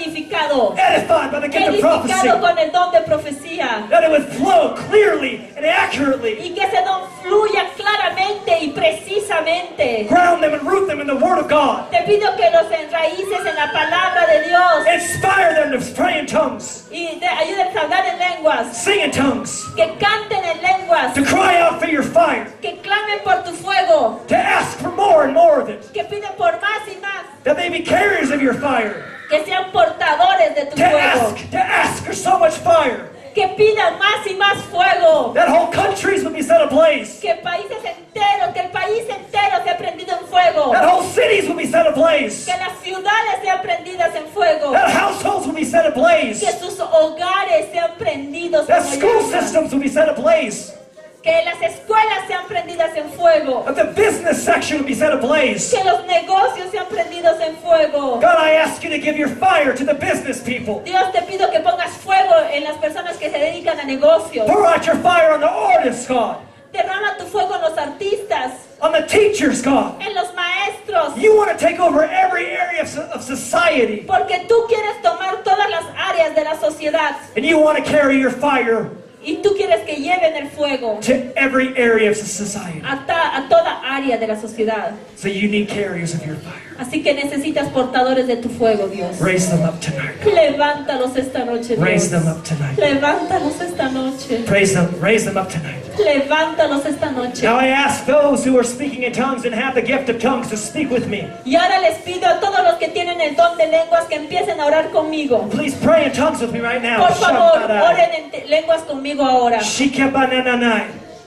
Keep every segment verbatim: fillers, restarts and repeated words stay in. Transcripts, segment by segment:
edificado, edified by the gift of prophecy, edificado con el don de profecía, that it would flow clearly and accurately. y que ese don fluya claramente y precisamente. Ground them and root them in the Word of God. Te pido que los enraíces en la palabra de Dios Inspire them to pray in tongues, y te ayuden a hablar en lenguas, sing in tongues, que canten en lenguas, to cry out for your fire, que clamen por tu fuego, to ask for more and more of it, que piden por más y más, that they be carriers of your fire, que sean portadores de tu to fuego, ask, to ask for so much fire, que pidan más y más fuego, that whole countries would be set ablaze, que países enteros, que el país entero sea prendido en fuego, that whole cities would be set ablaze, que las ciudades sean prendidas en fuego, that households would be set ablaze, que sus hogares sean prendidos that como school llamas, systems would be set ablaze, que las escuelas sean prendidas en fuego, that the business section would be set ablaze. que los negocios sean prendidos en fuego. God, I ask you to give your fire to the business people. Dios, te pido que pongas fuego en las personas que se dedican a negocios. Pour out your fire on the artists, God, Derrama tu fuego en los artistas, on the teachers, God. en los maestros, You want to take over every area of, so- of society, porque tú quieres tomar todas las áreas de la sociedad and you want to carry your fire y tú quieres que lleven el fuego to every area of society. a, ta- a toda área de la sociedad. So you need carriers of your fire. Así que necesitas portadores de tu fuego, Dios. Raise them up tonight. Levántalos esta noche, Raise Dios. them up tonight. Levántalos esta noche. Praise them. Raise them up tonight. Levántalos esta noche. Now I ask those who are speaking in tongues and have the gift of tongues to speak with me. Y ahora les pido a todos los que tienen el don de lenguas que empiecen a orar conmigo. Please pray in tongues with me right now. Por favor, Shabbatai. oren en te- lenguas conmigo ahora. Shikabananai.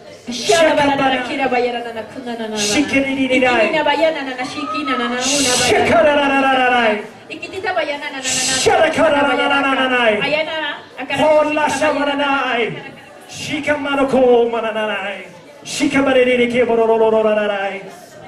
Shikaranananai. Hola shabaranai. Shikamanoko mananai. Shikabaririke bororororanai.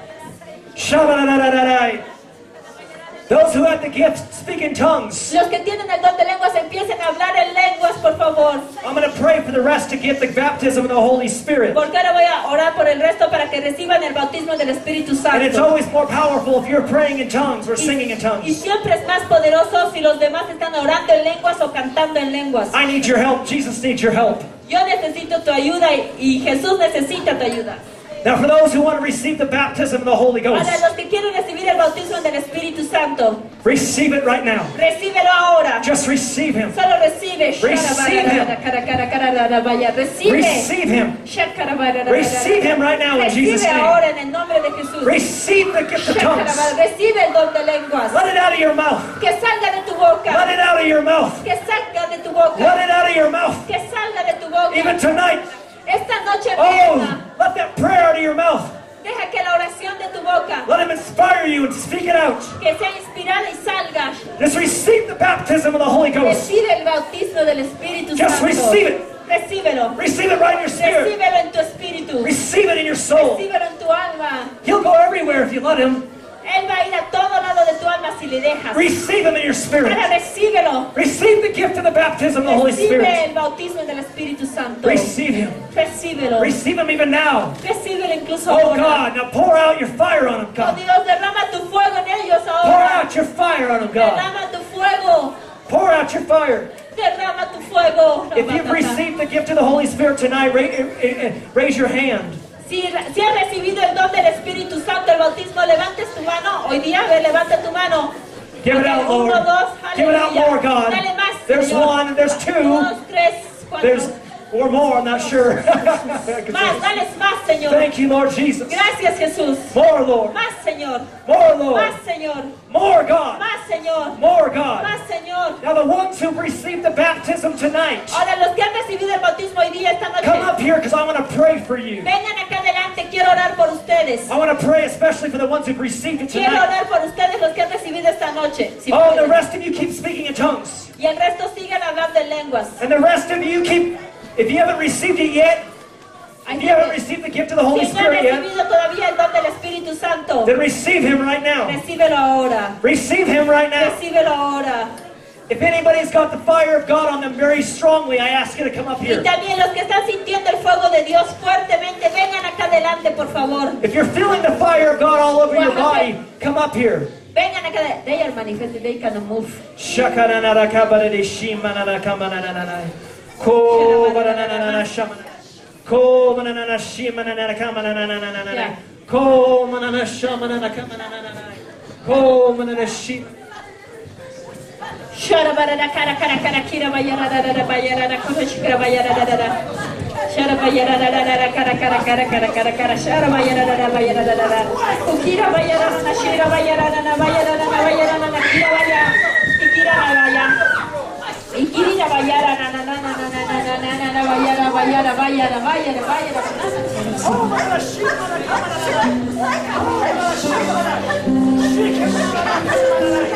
Shabarananai. Those who have the gift speak in tongues. Los que tienen el don de lenguas empiecen a hablar en lenguas, por favor. I'm going to pray for the rest to get the baptism of the Holy Spirit. Porque ahora voy a orar por el resto para que reciban el bautismo del Espíritu And it's Santo. always more powerful if you're praying in tongues or singing in Y tongues. siempre es más poderoso si los demás están orando en lenguas o cantando en lenguas. I need your help. Jesus needs your help. Yo necesito tu ayuda y, y Jesús necesita tu ayuda. Now for those who want to receive the baptism of the Holy Ghost, Para los que quieren recibir el bautismo del Espíritu Santo, receive it right now. recíbelo ahora. Just receive Him. Solo recibe. Receive him. Recibe. Receive Him. Receive Him right now in Jesus' Recibe name. ahora en el nombre de Jesús. Receive the gift of tongues. Recibe el don de lenguas. Let it out of your mouth. Que salga de tu Let boca. it out of your mouth. Que salga de tu Let boca. it out of your mouth. Que salga de tu boca. Even tonight. Esta noche Oh, misma, let that prayer out of your mouth. deja que la oración de tu boca, Let Him inspire you and speak it out. que sea inspirada y salga. Just receive the baptism of the Holy Ghost. Recibe el bautismo del Espíritu Just Santo. receive it. Recíbelo. Receive it right in your spirit. Recíbelo en tu espíritu. Receive it in your soul. Recíbelo en tu alma. He'll go everywhere if you let Him. Él va a ir a todo lado de tu alma si le dejas. Receive Him in your spirit. Ahora recíbelo. Receive the gift of the baptism of the Holy Recibe Spirit. el bautismo del Espíritu Santo. Receive Him. Recíbelo. Receive Him even now. Recíbelo incluso Oh ahora. God, now pour out your fire on Him, Oh God. Dios, derrama tu fuego en ellos Pour ahora. out your fire on Him, God. Derrama tu fuego. Pour out your fire. Derrama tu fuego. If you've received the gift of the Holy Spirit tonight, ra- raise your hand. Si, si has recibido el don del Espíritu Santo, el bautismo, levantes tu mano. Hoy día, a ver, levanta tu mano. Give it out, Uno, Lord. dos, Give it out aleluya. more, God. Dale más, There's Señor. one, there's two, Dos, tres, cuatro. there's or more, I'm not sure. Más, dales más, Señor. Thank you, Lord Jesus. Gracias, Jesús. More, Lord. Más, Señor. More, Lord. Más, Señor. More, God. Más, Señor. More, God. Más, Señor. Now, the ones who've received the baptism tonight, Ahora, los que han recibido el bautismo hoy día, esta come noche, up here because I want to pray for you. vengan acá adelante. Quiero orar por ustedes. I want to pray especially for the ones who've received it Quiero tonight. orar por ustedes, los que han recibido esta noche. Si Oh, the pueden. rest of you keep speaking in tongues. Y el resto sigan hablando en lenguas. And the rest of you keep, if you haven't received it yet, if you haven't received the gift of the Holy Si no han Spirit yet, recibido todavía el don del Espíritu Santo, then receive Him right now. recíbelo ahora. Receive Him right now. Recíbelo ahora. If anybody's got the fire of God on them very strongly, I ask you to come up Y here. también los que están sintiendo el fuego de Dios fuertemente, vengan acá adelante, por favor. If you're feeling the fire of God all over your body, come up here. Vengan acá. They are manifested. They cannot move. Shakanana kabare shimana kamanana. Ko banana shamana. Ko banana shimana kamanana. Ko manana shamana kamanana. Ko manana shim. Shara barada kara kara kara kira bayara da da da bayara da kono shikra bayara da da da. Shara bayara da da da kara kara kara kara kara kara shara bayara da da bayara da da da. Ukira bayara na shira bayara na bayara na bayara na kira bayara. Ikira na bayara. Ikiri na bayara na na na na na na na na na na bayara bayara bayara bayara bayara. Oh mana shira na kamera.